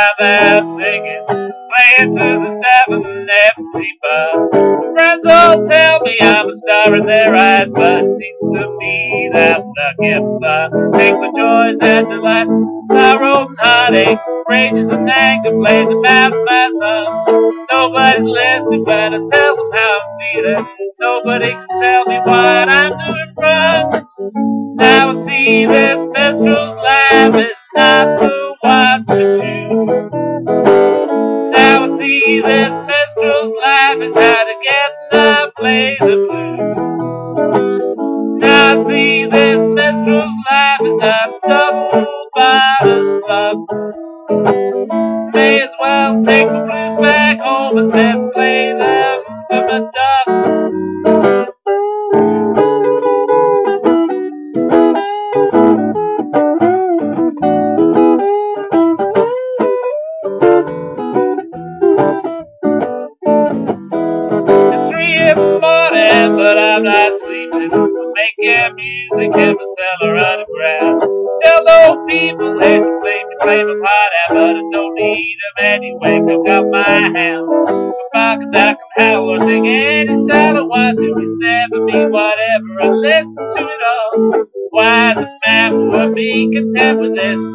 drive out singing, playing to the staff of an empty bar. My friends all tell me I'm a star in their eyes, but it seems to me that I'm not getting far. Take my joys and delights, sorrow and heartaches, rages and anger, play them out in my songs. Nobody's listening when I tell them how I'm feeling. Nobody can tell me what I'm doing wrong. Now I see this minstrel's life is not the one to choose. Now I see this minstrel's life is how to get and play the blues. Now I see this minstrel's life is not double by the slug. May as well take my blues back home and then play them for my dog. It's 3 in the morning, but I'm not sleeping. I'm making music in my cellar underground. Still no people here to play my part out, but I don't need them anyway, 'cause I've got my hand. My bark and howl, sing any style I want to. It's never me, whatever, I listen to it all. Wise a man would be content with this